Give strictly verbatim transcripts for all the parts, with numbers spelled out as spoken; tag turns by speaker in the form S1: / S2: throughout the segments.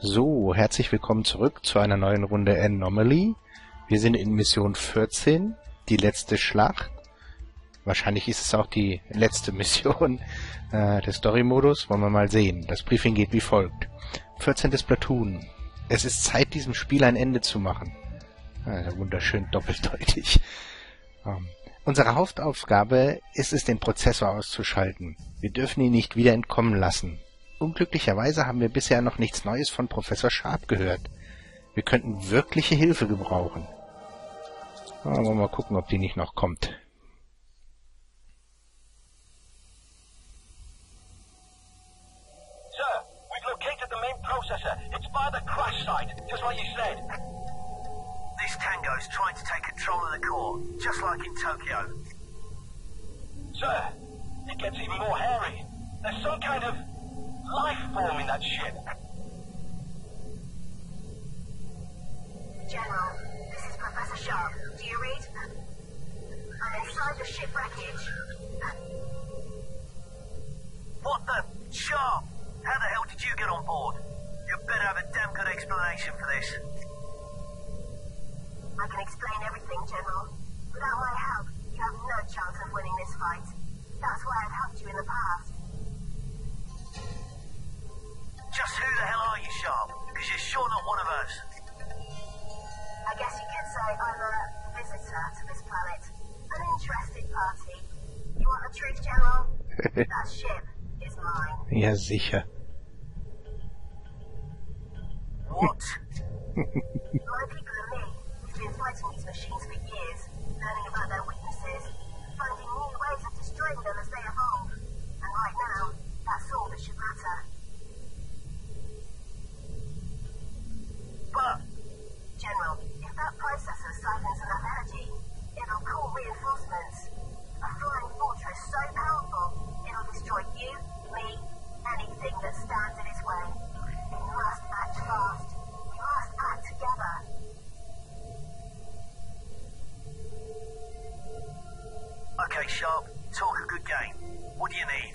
S1: So, herzlich willkommen zurück zu einer neuen Runde Anomaly. Wir sind in Mission vierzehn, die letzte Schlacht. Wahrscheinlich ist es auch die letzte Mission äh, des Story-Modus. Wollen wir mal sehen. Das Briefing geht wie folgt. vierzehntes Platoon. Es ist Zeit, diesem Spiel ein Ende zu machen. Also wunderschön doppeldeutig. Ähm, unsere Hauptaufgabe ist es, den Prozessor auszuschalten. Wir dürfen ihn nicht wieder entkommen lassen. Unglücklicherweise haben wir bisher noch nichts Neues von Professor Sharp gehört. Wir könnten wirkliche Hilfe gebrauchen. Aber wollen wir mal gucken, ob die nicht noch kommt.
S2: Sir, we've located the main processor. It's by the crash site, just like you said.
S3: This Tango is trying to take control of the core, just like in Tokyo.
S2: Sir, it gets even more hairy. There's some kind of life form in that ship.
S4: General, this is Professor Sharp. Do you read? I'm inside the ship wreckage.
S3: What the? Sharp! How the hell did you get on board? You better have a damn good explanation for this.
S4: I can explain everything, General. Without my help, you have no chance of winning this fight. That's why I've helped you in the past.
S3: Just who the hell are you, Sharp? Because you're sure not one of us.
S4: I guess you could say I'm a visitor to this planet. An interested party. You want the truth, General? That ship is mine.
S1: Ja, sicher.
S3: What?
S4: My people and me, we've been fighting these machines for years, learning about their weaknesses, finding new ways of destroying them as they evolve. And right now, that's all that should matter.
S3: But...
S4: General, if that processor siphons enough energy, it'll call reinforcements. A flying fortress so powerful, it'll destroy you, me, anything that stands in its way. We must act fast. We must act together.
S3: Okay, Sharp, talk a good game. What do you need?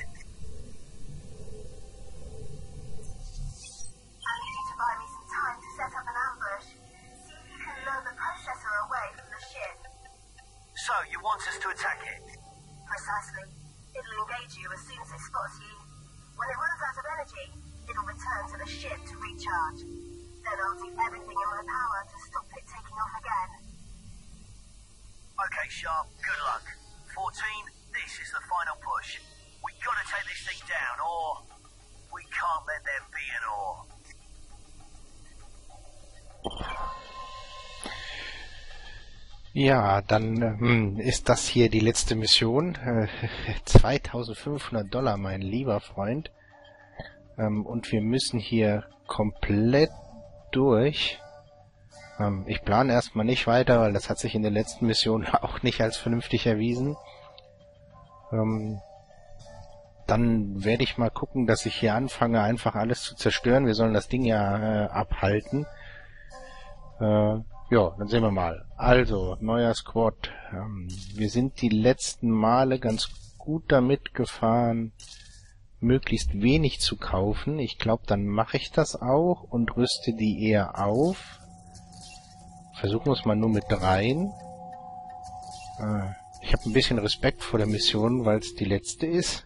S4: I need you to buy me some time to set up an ambush. See if you can lure the processor away from the ship.
S3: So, you want us to attack it?
S4: Precisely. It'll engage you as soon as it spots you. When it runs out of energy, it'll return to the ship to recharge. Then I'll do everything in my power to stop it taking off again.
S3: Okay, Sharp, good luck. fourteen, this is the final push. We gotta take this thing down, or... we can't let there be an or.
S1: Ja, dann ähm, ist das hier die letzte Mission. Äh, zweitausendfünfhundert Dollar, mein lieber Freund. Ähm, und wir müssen hier komplett durch. Ähm, ich plane erstmal nicht weiter, weil das hat sich in der letzten Mission auch nicht als vernünftig erwiesen. Ähm, dann werde ich mal gucken, dass ich hier anfange, einfach alles zu zerstören. Wir sollen das Ding ja äh, abhalten. Äh, Ja, dann sehen wir mal. Also, neuer Squad. Ähm, wir sind die letzten Male ganz gut damit gefahren, möglichst wenig zu kaufen. Ich glaube, dann mache ich das auch und rüste die eher auf. Versuchen wir es mal nur mit dreien. Äh, ich habe ein bisschen Respekt vor der Mission, weil es die letzte ist.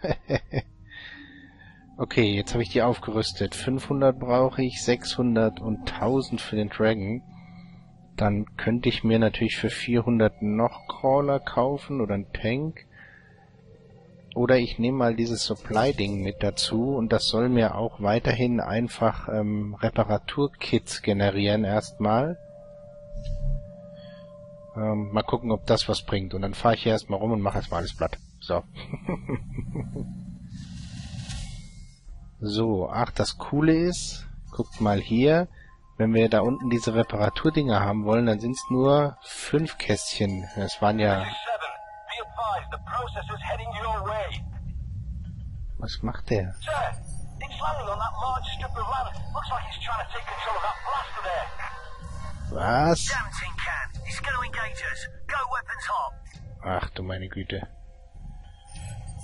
S1: Okay, jetzt habe ich die aufgerüstet. fünfhundert brauche ich, sechshundert und tausend für den Dragon. Dann könnte ich mir natürlich für vierhundert noch Crawler kaufen oder einen Tank. Oder ich nehme mal dieses Supply-Ding mit dazu und das soll mir auch weiterhin einfach ähm, Reparaturkits generieren erstmal. Ähm, mal gucken, ob das was bringt. Und dann fahre ich hier erstmal rum und mache erstmal alles platt. So. So, ach, das Coole ist, guckt mal hier. Wenn wir da unten diese Reparaturdinger haben wollen, dann sind es nur fünf Kästchen. Das waren ja... Was macht der? Was? Ach du meine Güte.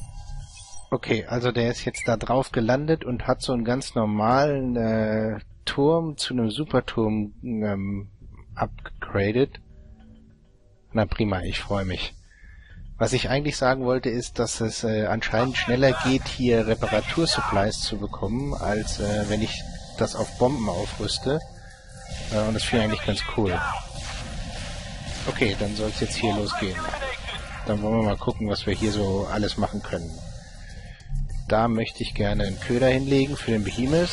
S1: Okay, also der ist jetzt da drauf gelandet und hat so einen ganz normalen äh, Turm zu einem Superturm ähm, upgradet. Na prima, ich freue mich. Was ich eigentlich sagen wollte, ist, dass es äh, anscheinend schneller geht, hier Reparatursupplies zu bekommen, als äh, wenn ich das auf Bomben aufrüste. Äh, und das finde ich eigentlich ganz cool. Okay, dann soll es jetzt hier losgehen. Dann wollen wir mal gucken, was wir hier so alles machen können. Da möchte ich gerne einen Köder hinlegen für den Behemoth.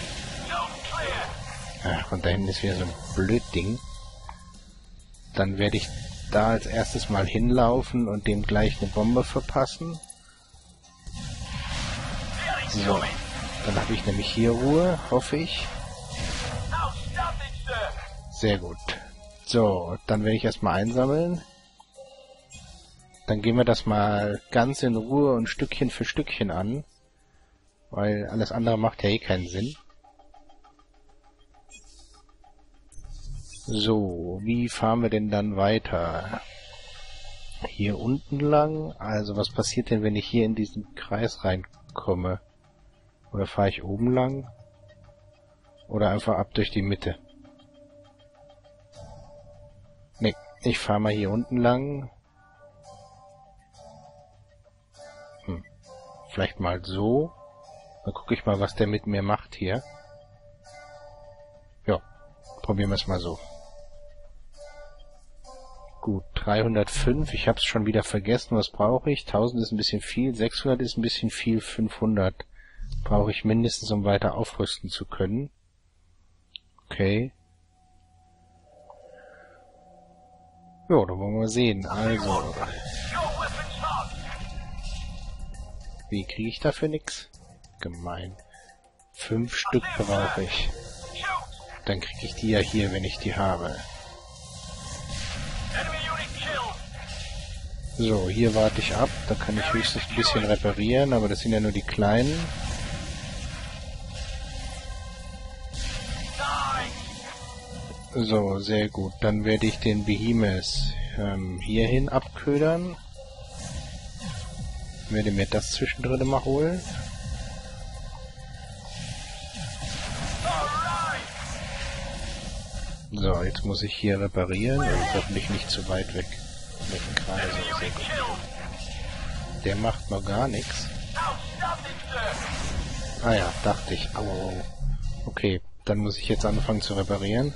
S1: Ach, und da hinten ist wieder so ein Blödding. Dann werde ich da als erstes mal hinlaufen und dem gleich eine Bombe verpassen. So, dann habe ich nämlich hier Ruhe, hoffe ich. Sehr gut. So, dann werde ich erstmal einsammeln. Dann gehen wir das mal ganz in Ruhe und Stückchen für Stückchen an, weil alles andere macht ja eh keinen Sinn. So, wie fahren wir denn dann weiter? Hier unten lang? Also was passiert denn, wenn ich hier in diesen Kreis reinkomme? Oder fahre ich oben lang? Oder einfach ab durch die Mitte? Ne, ich fahre mal hier unten lang. Hm. Vielleicht mal so. Dann gucke ich mal, was der mit mir macht hier. Ja, probieren wir es mal so. Gut, dreihundertfünf, ich habe es schon wieder vergessen, was brauche ich? tausend ist ein bisschen viel, sechshundert ist ein bisschen viel, fünfhundert brauche ich mindestens, um weiter aufrüsten zu können. Okay. Ja, dann wollen wir mal sehen. Also, wie kriege ich dafür nix? Gemein. Fünf Stück brauche ich. Dann kriege ich die ja hier, wenn ich die habe. So, hier warte ich ab. Da kann ich höchstens ein bisschen reparieren, aber das sind ja nur die kleinen. So, sehr gut. Dann werde ich den Behemoth ähm, hierhin abködern. Werde mir das zwischendrin mal holen. So, jetzt muss ich hier reparieren und hoffentlich nicht zu weit weg. Gerade so, sehr gut. Der macht noch gar nichts. Ah ja, dachte ich. Au. Okay, dann muss ich jetzt anfangen zu reparieren.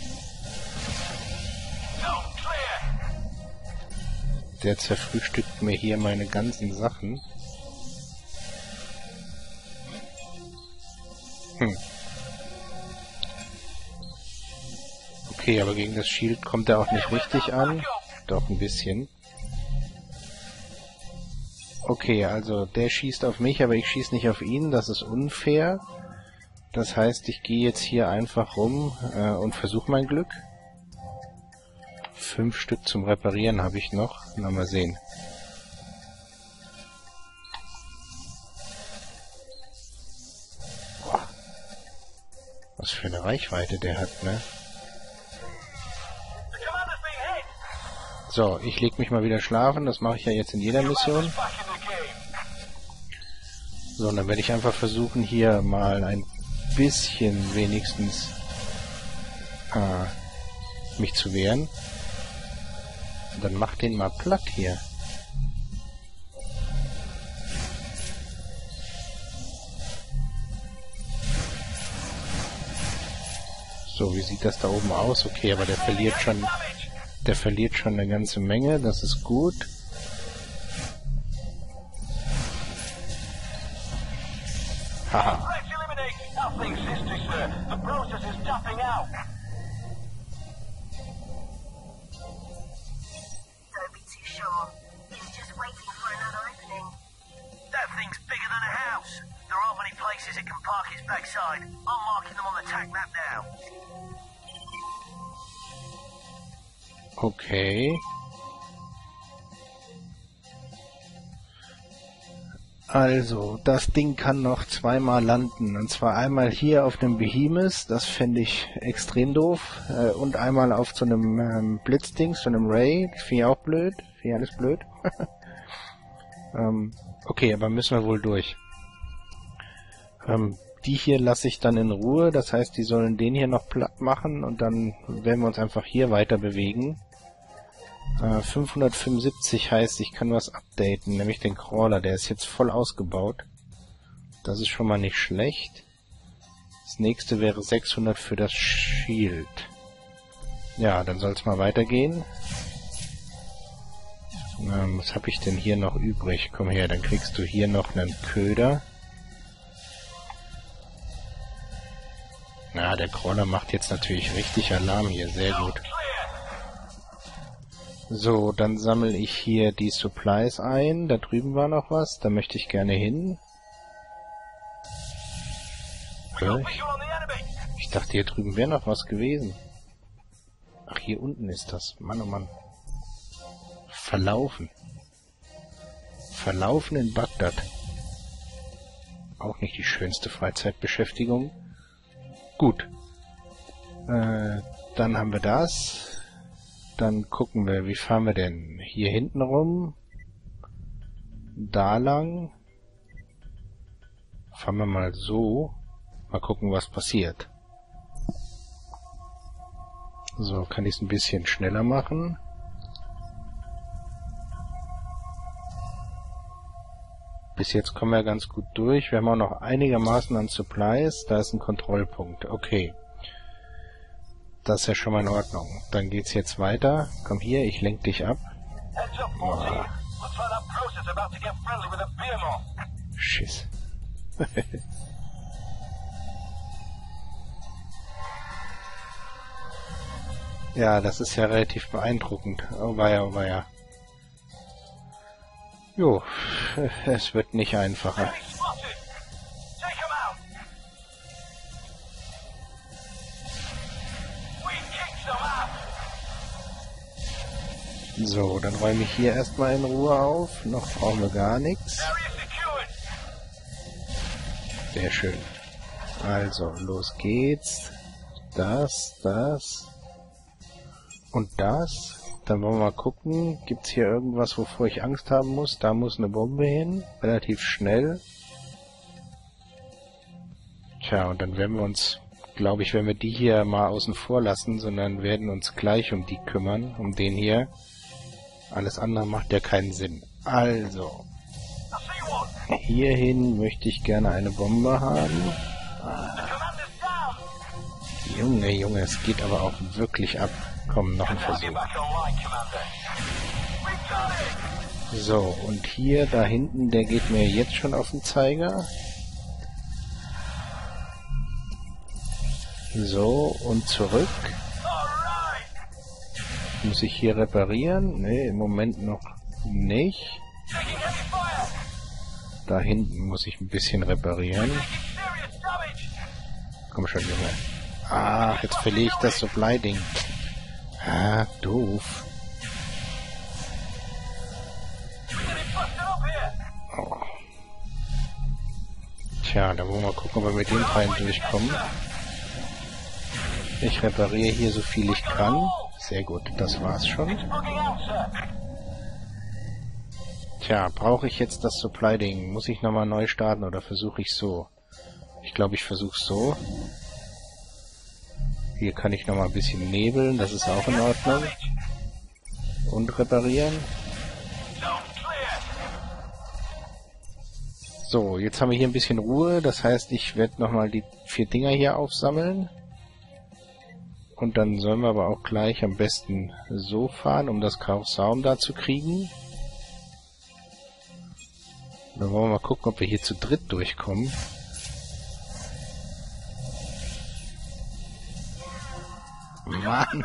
S1: Der zerfrühstückt mir hier meine ganzen Sachen. Hm. Okay, aber gegen das Shield kommt er auch nicht richtig an. Doch, ein bisschen. Okay, also der schießt auf mich, aber ich schieße nicht auf ihn. Das ist unfair. Das heißt, ich gehe jetzt hier einfach rum äh, und versuche mein Glück. Fünf Stück zum Reparieren habe ich noch. Na, mal sehen. Boah. Was für eine Reichweite der hat, ne? So, ich leg mich mal wieder schlafen. Das mache ich ja jetzt in jeder Mission. So, und dann werde ich einfach versuchen, hier mal ein bisschen wenigstens äh, mich zu wehren. Und dann mach den mal platt hier. So, wie sieht das da oben aus? Okay, aber der verliert schon... Der verliert schon eine ganze Menge, das ist gut. Haha. Okay. Also, das Ding kann noch zweimal landen. Und zwar einmal hier auf dem Behemoth, das fände ich extrem doof. Äh, und einmal auf so einem ähm, Blitzding, so einem Ray. Das finde ich auch blöd. Finde ich alles blöd. ähm, okay, aber müssen wir wohl durch. Ähm, die hier lasse ich dann in Ruhe. Das heißt, die sollen den hier noch platt machen und dann werden wir uns einfach hier weiter bewegen. Äh, fünfhundertfünfundsiebzig heißt, ich kann was updaten, nämlich den Crawler. Der ist jetzt voll ausgebaut. Das ist schon mal nicht schlecht. Das nächste wäre sechshundert für das Shield. Ja, dann soll es mal weitergehen. Ähm, was habe ich denn hier noch übrig? Komm her, dann kriegst du hier noch einen Köder. Na, der Crawler macht jetzt natürlich richtig Alarm hier. Sehr gut. So, dann sammle ich hier die Supplies ein. Da drüben war noch was. Da möchte ich gerne hin. Okay. Ich dachte, hier drüben wäre noch was gewesen. Ach, hier unten ist das. Mann, oh Mann. Verlaufen. Verlaufen in Bagdad. Auch nicht die schönste Freizeitbeschäftigung. Gut. Äh, dann haben wir das. Dann gucken wir, wie fahren wir denn? Hier hinten rum. Da lang. Fahren wir mal so. Mal gucken, was passiert. So, kann ich es ein bisschen schneller machen. Bis jetzt kommen wir ganz gut durch. Wir haben auch noch einigermaßen an Supplies. Da ist ein Kontrollpunkt. Okay. Das ist ja schon mal in Ordnung. Dann geht's jetzt weiter. Komm hier, ich lenk dich ab. Oh. Schiss. Ja, das ist ja relativ beeindruckend. Oh weia, oh weia. Jo, es wird nicht einfacher. So, dann räume ich hier erstmal in Ruhe auf. Noch brauchen wir gar nichts. Sehr schön. Also, los geht's. Das, das und das. Dann wollen wir mal gucken, gibt's hier irgendwas, wovor ich Angst haben muss? Da muss eine Bombe hin, relativ schnell. Tja, und dann werden wir uns, glaube ich, wenn wir die hier mal außen vor lassen, sondern werden uns gleich um die kümmern, um den hier. Alles andere macht ja keinen Sinn. Also, hierhin möchte ich gerne eine Bombe haben. Ah. Junge, Junge, es geht aber auch wirklich ab. Komm, noch ein Versuch. So, und hier, da hinten, der geht mir jetzt schon auf den Zeiger. So, und zurück. Muss ich hier reparieren? Ne, im Moment noch nicht. Da hinten muss ich ein bisschen reparieren. Komm schon, Junge. Ah, jetzt verliere ich das Supply-Ding. Ah, doof. Oh. Tja, da wollen wir mal gucken, ob wir mit den Teilen durchkommen. Ich repariere hier so viel ich kann. Sehr gut, das war's schon. Tja, brauche ich jetzt das Supply-Ding? Muss ich nochmal neu starten oder versuche ich so? Ich glaube, ich versuche so. Hier kann ich nochmal ein bisschen nebeln, das ist auch in Ordnung. Und reparieren. So, jetzt haben wir hier ein bisschen Ruhe, das heißt, ich werde nochmal die vier Dinger hier aufsammeln. Und dann sollen wir aber auch gleich am besten so fahren, um das Kaufsaum da zu kriegen. Dann wollen wir mal gucken, ob wir hier zu dritt durchkommen. Mann!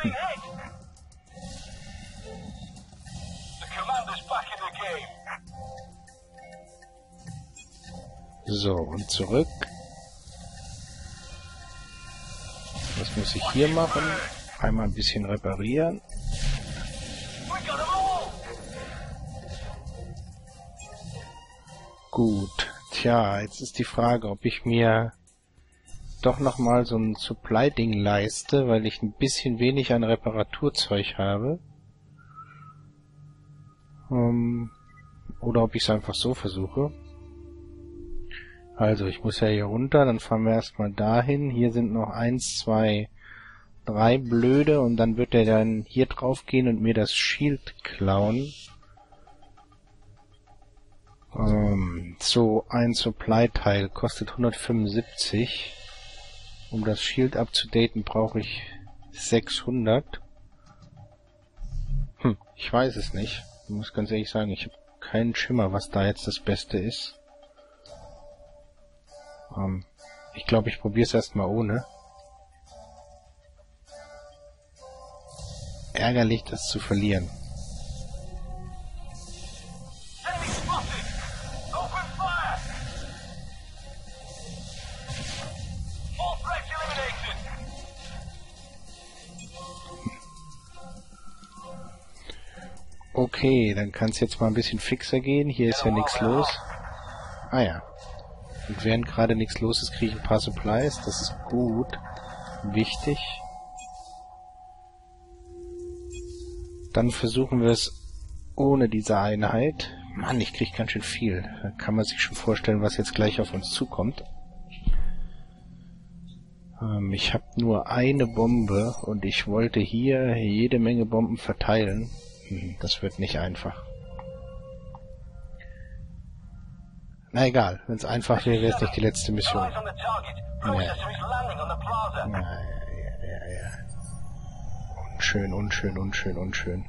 S1: So, und zurück. Was muss ich hier machen? Einmal ein bisschen reparieren. Gut. Tja, jetzt ist die Frage, ob ich mir doch nochmal so ein Supply-Ding leiste, weil ich ein bisschen wenig an Reparaturzeug habe. Ähm, oder ob ich es einfach so versuche. Also, ich muss ja hier runter, dann fahren wir erstmal dahin. Hier sind noch eins, zwei, drei Blöde und dann wird er dann hier drauf gehen und mir das Shield klauen. Ähm, so, ein Supply-Teil kostet hundertfünfundsiebzig. Um das Shield abzudaten brauche ich sechshundert. Hm, ich weiß es nicht. Ich muss ganz ehrlich sagen, ich habe keinen Schimmer, was da jetzt das Beste ist. Ähm, ich glaube, ich probiere es erstmal ohne. Ärgerlich, das zu verlieren.
S2: Enemy spotted! Open fire! All threats eliminated!
S1: Okay, dann kann es jetzt mal ein bisschen fixer gehen. Hier ist ja nichts los. Ah ja. Und während gerade nichts los ist, kriege ich ein paar Supplies. Das ist gut. Wichtig. Dann versuchen wir es ohne diese Einheit. Mann, ich kriege ganz schön viel. Da kann man sich schon vorstellen, was jetzt gleich auf uns zukommt. Ähm, ich habe nur eine Bombe und ich wollte hier jede Menge Bomben verteilen. Hm, das wird nicht einfach. Na egal, wenn es einfach wäre, wäre es nicht die letzte Mission.
S2: Eyes on the target. Processor is landing on the plaza.
S1: Ja, ja, ja, ja. Unschön, unschön, unschön, unschön.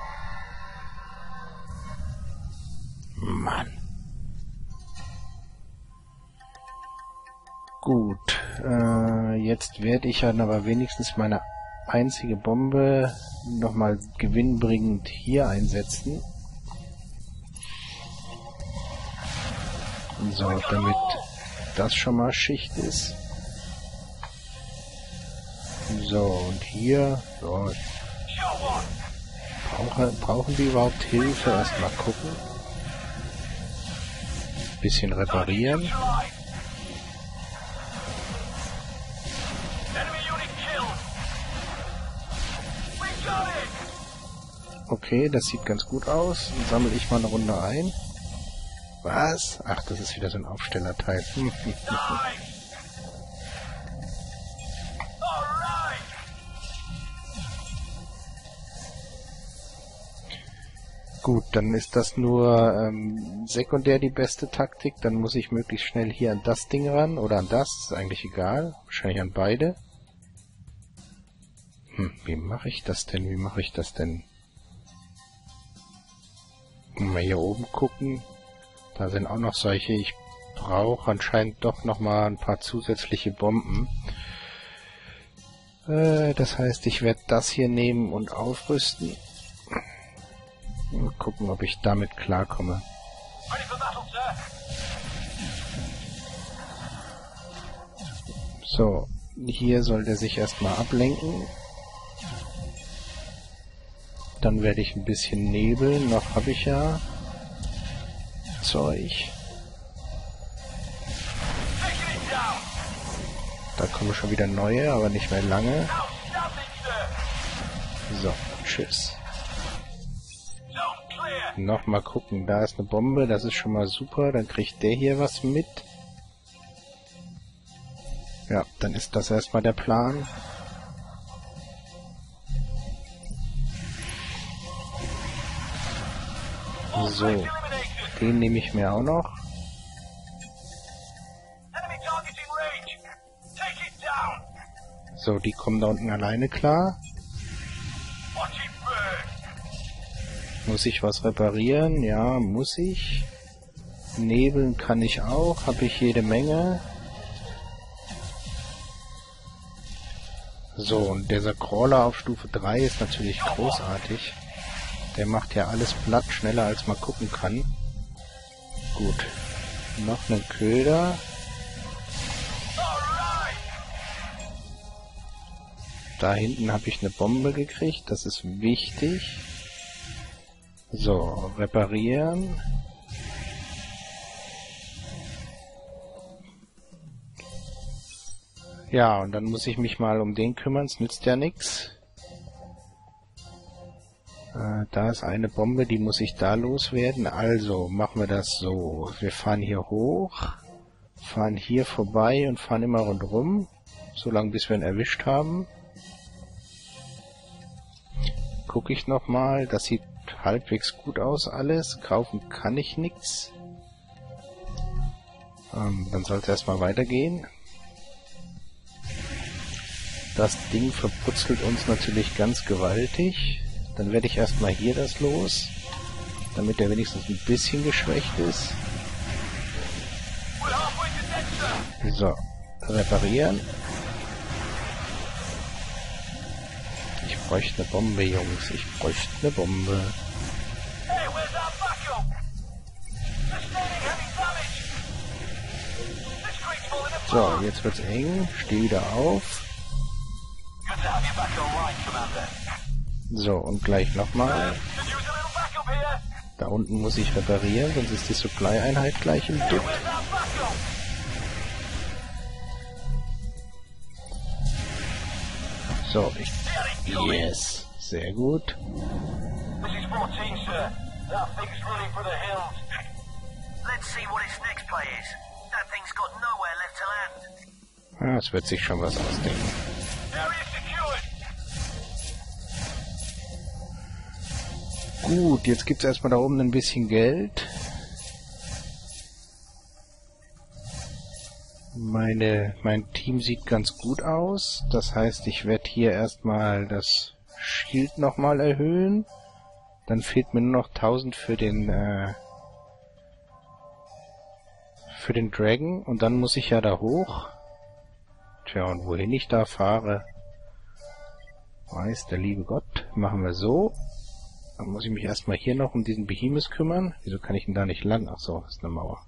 S1: Mann. Gut, äh, jetzt werde ich dann aber wenigstens meine einzige Bombe nochmal gewinnbringend hier einsetzen. So, damit das schon mal Schicht ist. So, und hier, so, brauche, brauchen die überhaupt Hilfe? Erstmal gucken. Bisschen reparieren.
S2: Enemy unit killed. We got it.
S1: Okay, das sieht ganz gut aus. Dann sammle ich mal eine Runde ein. Was? Ach, das ist wieder so ein Aufstellerteil. Hm, hm, hm, hm.
S2: Nice. All right.
S1: Gut, dann ist das nur ähm, sekundär die beste Taktik. Dann muss ich möglichst schnell hier an das Ding ran. Oder an das, ist eigentlich egal. Wahrscheinlich an beide. Hm, wie mache ich das denn? Wie mache ich das denn? Mal hier oben gucken. Da sind auch noch solche. Ich brauche anscheinend doch noch mal ein paar zusätzliche Bomben. Äh, das heißt, ich werde das hier nehmen und aufrüsten. Mal gucken, ob ich damit klarkomme.
S2: Ready for battle, sir.
S1: So, hier soll der sich erstmal ablenken. Dann werde ich ein bisschen nebeln. Noch habe ich ja Zeug.
S2: Taking it down.
S1: Da kommen schon wieder neue, aber nicht mehr lange.
S2: Outstanding, sir.
S1: So, tschüss.
S2: Zone clear.
S1: Nochmal gucken, da ist eine Bombe, das ist schon mal super. Dann kriegt der hier was mit. Ja, dann ist das erstmal der Plan. So,
S2: Eliminated.
S1: den nehme ich mir auch noch.
S2: Enemy target in range. Take it down.
S1: So, die kommen da unten alleine klar.
S2: Watch it burn.
S1: Muss ich was reparieren? Ja, muss ich. Nebeln kann ich auch, habe ich jede Menge. So, und dieser Crawler auf Stufe drei ist natürlich großartig. Der macht ja alles platt, schneller als man gucken kann. Gut. Noch einen Köder. Da hinten habe ich eine Bombe gekriegt, das ist wichtig. So, reparieren. Ja, und dann muss ich mich mal um den kümmern, es nützt ja nichts. Äh, da ist eine Bombe, die muss ich da loswerden. Also, machen wir das so. Wir fahren hier hoch. fahren hier vorbei und fahren immer rundherum, solange bis wir ihn erwischt haben. Gucke ich nochmal, das sieht halbwegs gut aus alles, kaufen kann ich nichts. Ähm, dann soll es erstmal weitergehen. Das Ding verputzelt uns natürlich ganz gewaltig. Dann werde ich erstmal hier das los, damit er wenigstens ein bisschen geschwächt ist. So, reparieren. Ich bräuchte eine Bombe, Jungs. Ich bräuchte eine Bombe. So, jetzt wird's eng. Steh wieder auf. So, und gleich nochmal. Da unten muss ich reparieren, sonst ist die Supply-Einheit gleich im Dutt. So, ich... Yes, sehr gut. Ah, es wird sich schon was ausdenken. Gut, jetzt gibt's erstmal da oben ein bisschen Geld. Meine, mein Team sieht ganz gut aus. Das heißt, ich werde hier erstmal das Shield nochmal erhöhen. Dann fehlt mir nur noch tausend für den äh, für den Dragon. Und dann muss ich ja da hoch. Tja, und wohin ich da fahre, weiß der liebe Gott. Machen wir so. Dann muss ich mich erstmal hier noch um diesen Behemoth kümmern. Wieso kann ich denn da nicht landen? Ach so, ist eine Mauer.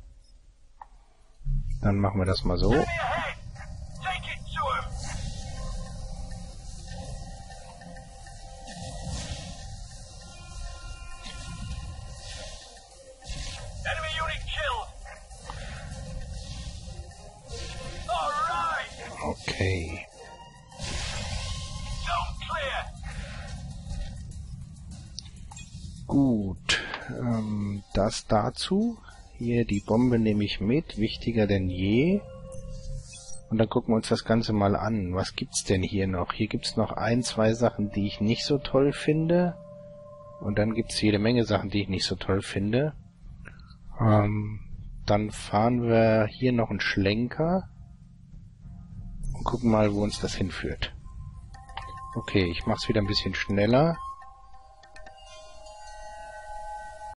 S1: Dann machen wir das mal so. Okay. Gut. Ähm, das dazu. Hier, die Bombe nehme ich mit, wichtiger denn je. Und dann gucken wir uns das Ganze mal an. Was gibt's denn hier noch? Hier gibt's noch ein, zwei Sachen, die ich nicht so toll finde. Und dann gibt's jede Menge Sachen, die ich nicht so toll finde. Ähm, dann fahren wir hier noch einen Schlenker. Und gucken mal, wo uns das hinführt. Okay, ich mach's wieder ein bisschen schneller.